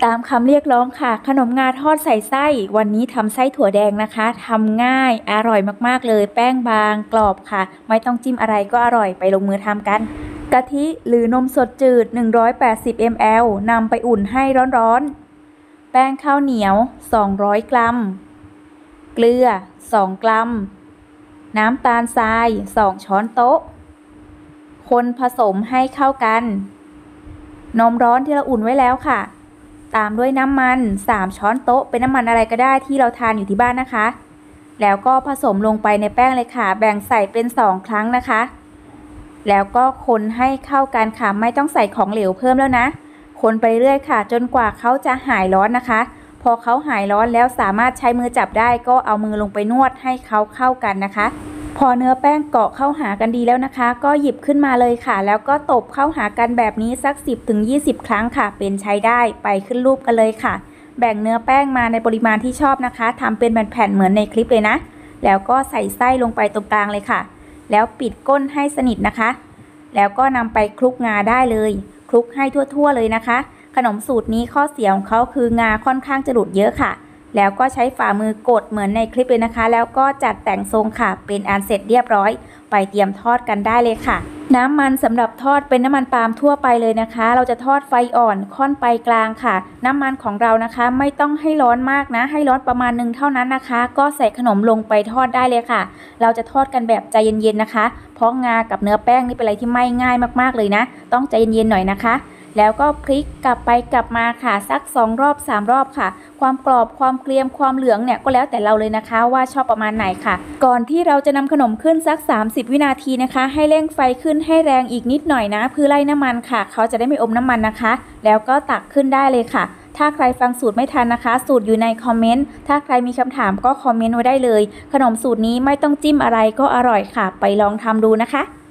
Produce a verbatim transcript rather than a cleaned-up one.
ตามคำเรียกร้องค่ะขนมงาทอดใส่ไส้วันนี้ทำไส้ถั่วแดงนะคะทำง่ายอร่อยมากๆเลยแป้งบางกรอบค่ะไม่ต้องจิ้มอะไรก็อร่อยไปลงมือทำกันกะทิหรือนมสดจืดหนึ่งร้อยแปดสิบมิลลิลิตรนำไปอุ่นให้ร้อนๆแป้งข้าวเหนียวสองร้อยกรัมเกลือสองกรัมน้ำตาลทรายสองช้อนโต๊ะคนผสมให้เข้ากันนมร้อนที่เราอุ่นไว้แล้วค่ะตามด้วยน้ำมันสามช้อนโต๊ะเป็นน้ำมันอะไรก็ได้ที่เราทานอยู่ที่บ้านนะคะแล้วก็ผสมลงไปในแป้งเลยค่ะแบ่งใส่เป็นสองครั้งนะคะแล้วก็คนให้เข้ากันค่ะไม่ต้องใส่ของเหลวเพิ่มแล้วนะคนไปเรื่อยค่ะจนกว่าเขาจะหายร้อนนะคะพอเขาหายร้อนแล้วสามารถใช้มือจับได้ก็เอามือลงไปนวดให้เขาเข้ากันนะคะพอเนื้อแป้งเกาะเข้าหากันดีแล้วนะคะก็หยิบขึ้นมาเลยค่ะแล้วก็ตบเข้าหากันแบบนี้สัก สิบถึงยี่สิบ ครั้งค่ะเป็นใช้ได้ไปขึ้นรูปกันเลยค่ะแบ่งเนื้อแป้งมาในปริมาณที่ชอบนะคะทำเป็นแผ่นๆเหมือนในคลิปเลยนะแล้วก็ใส่ไส้ลงไปตรงกลางเลยค่ะแล้วปิดก้นให้สนิทนะคะแล้วก็นำไปคลุกงาได้เลยคลุกให้ทั่วๆเลยนะคะขนมสูตรนี้ข้อเสียของเขาคืองาค่อนข้างจะหลุดเยอะค่ะแล้วก็ใช้ฝ่ามือกดเหมือนในคลิปเลยนะคะแล้วก็จัดแต่งทรงค่ะเป็นอันเสร็จเรียบร้อยไปเตรียมทอดกันได้เลยค่ะน้ำมันสำหรับทอดเป็นน้ำมันปาล์มทั่วไปเลยนะคะเราจะทอดไฟอ่อนค่อนไปกลางค่ะน้ำมันของเรานะคะไม่ต้องให้ร้อนมากนะให้ร้อนประมาณนึงเท่านั้นนะคะก็ใส่ขนมลงไปทอดได้เลยค่ะเราจะทอดกันแบบใจเย็นๆนะคะเพราะงากับเนื้อแป้งนี่เป็นอะไรที่ไม่ง่ายมากๆเลยนะต้องใจเย็นๆหน่อยนะคะแล้วก็พลิกกลับไปกลับมาค่ะสักสองรอบสามรอบค่ะความกรอบความเกรียมความเหลืองเนี่ยก็แล้วแต่เราเลยนะคะว่าชอบประมาณไหนค่ะก่อนที่เราจะนำขนมขึ้นสักสามสิบวินาทีนะคะให้เร่งไฟขึ้นให้แรงอีกนิดหน่อยนะเพื่อไล่น้ำมันค่ะเขาจะได้ไม่อมน้ำมันนะคะแล้วก็ตักขึ้นได้เลยค่ะถ้าใครฟังสูตรไม่ทันนะคะสูตรอยู่ในคอมเมนต์ถ้าใครมีคำถามก็คอมเมนต์ไว้ได้เลยขนมสูตรนี้ไม่ต้องจิ้มอะไรก็อร่อยค่ะไปลองทำดูนะคะ